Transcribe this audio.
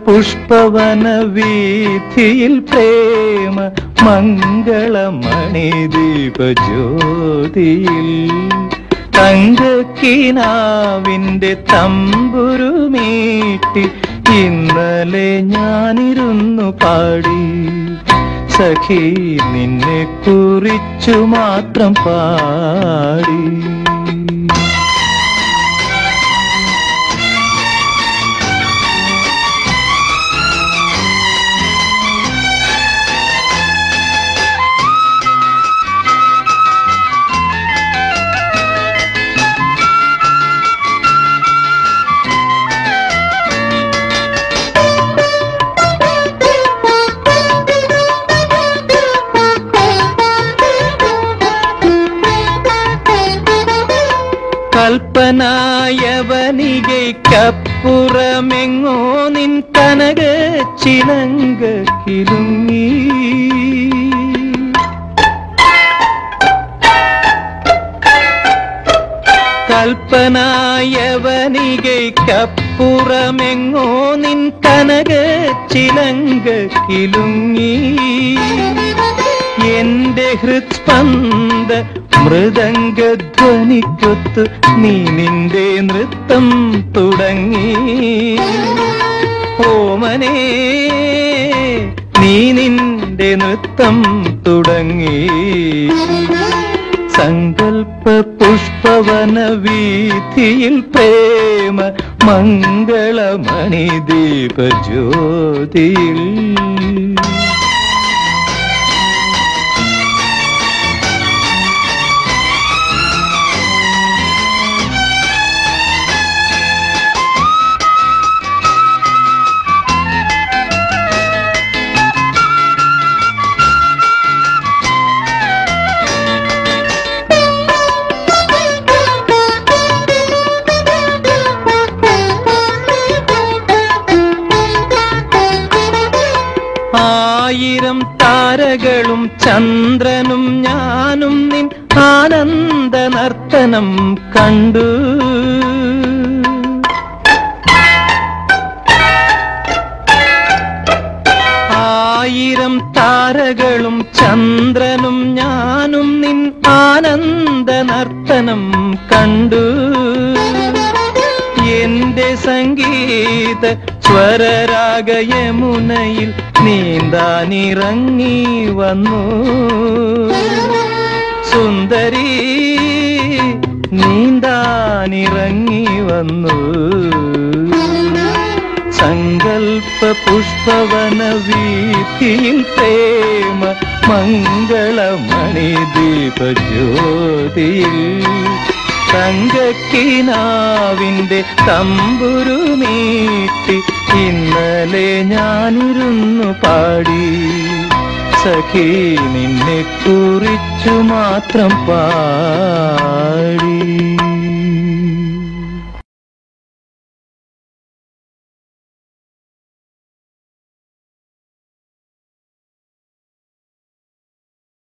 പുഷ്പവന വീഥിയിൽ പ്രേമ മംഗളമണി ദീപജ്യോതിയിൽ തങ്കക്കിനാവിന്റെ തമ്പുരുമീട്ടി ഇന്നലെ ഞാനിരുന്നു പാടി സഖി നിന്നെ കുറിച്ചു മാത്രം പാടി. കൽപ്പനായവനികയ്ക്കപ്പുറമെങ്ങോ നിൻ കനക ചിലങ്ക കിലുങ്ങി. കൽപ്പനായവനികയ്ക്കപ്പുറമെങ്ങോ നിൻ കനക ചിലങ്ക കിലുങ്ങി. എന്റെ ഹൃത്സ്പന്ദ മൃദംഗധ്വനിക്കൊത്ത് നീ നിന്റെ നൃത്തം തുടങ്ങി. ഓമനേ നീ നിന്റെ നൃത്തം തുടങ്ങി. സങ്കൽപ്പ പുഷ്പവന വീഥിയിൽ പ്രേമ മംഗളമണി ദീപജ്യോതിയിൽ ആയിരം താരകളും ചന്ദ്രനും ഞാനും നിൻ ആനന്ദ നർത്തനം കണ്ടു. ആയിരം താരകളും ചന്ദ്രനും ഞാനും നിൻ ആനന്ദ നർത്തനം കണ്ടു. എന്റെ സംഗീത സ്വരരാഗയമുനയിൽ നീന്താനിറങ്ങി വന്നു. സുന്ദരി നീന്താനിറങ്ങി വന്നു. സങ്കൽപ്പ പുഷ്പവന വീഥിയിൽ പ്രേമ മംഗളമണി ദീപജ്യോതിയിൽ തങ്കക്കിനാവിന്റെ തമ്പുരുമീട്ടി ഇന്നലെ ഞാനിരുന്നു പാടി സഖി നിന്നെ കുറിച്ചു മാത്രം പാടി.